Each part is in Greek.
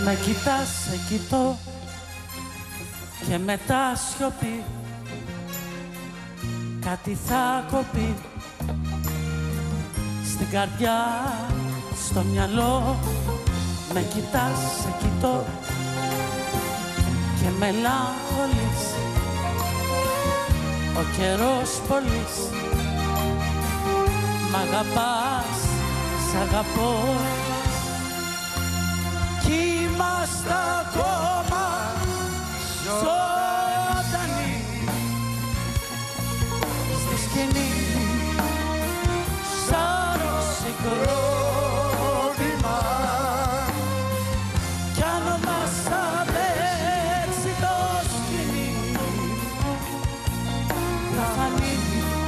Με κοιτάς, σε κοιτώ και μετά σιωπή. Κάτι θα κοπεί στην καρδιά, στο μυαλό. Με κοιτάς, σε κοιτώ και μελαγχολείς. Ο καιρός πολύς. Μ' αγαπάς, σ' αγαπώ. Κι είμαστε ακόμα ζωντανοί στη σκηνή σαν συγκρότημα. Κι αν μας αντέξει το σκηνή θα φανεί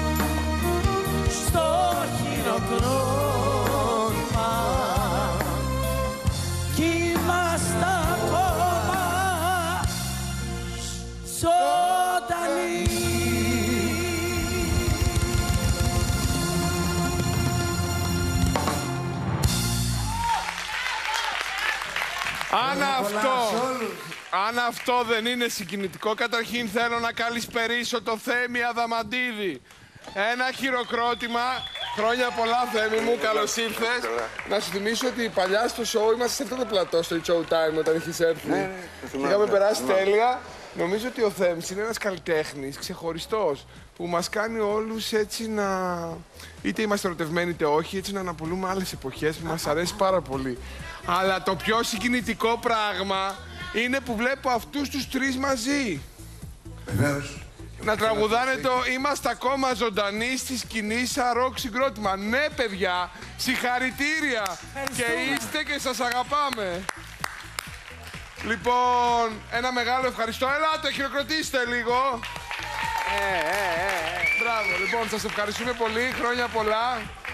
στο χειροκρότημα. Κι είμαστε ακόμα ζωντανοί. Αν αυτό δεν είναι συγκινητικό, καταρχήν θέλω να καλησπερίσω το Θέμη Αδαμαντίδη. Ένα χειροκρότημα. Χρόνια πολλά, Θέμη μου, καλώς ήρθες. Να σου θυμίσω ότι παλιά στο show είμαστε σε αυτό το πλατό, στο It's Showtime, όταν έχεις έρθει. Είχαμε περάσει τέλεια. Νομίζω ότι ο Θέμης είναι ένας καλλιτέχνης ξεχωριστός που μας κάνει όλους έτσι να... είτε είμαστε ερωτευμένοι είτε όχι, έτσι να αναπολούμε άλλες εποχές που μας αρέσει πάρα πολύ. Αλλά το πιο συγκινητικό πράγμα είναι που βλέπω αυτούς τους τρεις μαζί. Βεβαίως. Να τραγουδάνε το «Είμαστε ακόμα ζωντανοί» στη σκηνή σαν ροκ συγκρότημα. Ναι, παιδιά, συγχαρητήρια. Και είστε και σας αγαπάμε. Λοιπόν, ένα μεγάλο ευχαριστώ. Ελάτε, χειροκροτήστε λίγο. Μπράβο, λοιπόν, σας ευχαριστούμε πολύ. Χρόνια πολλά.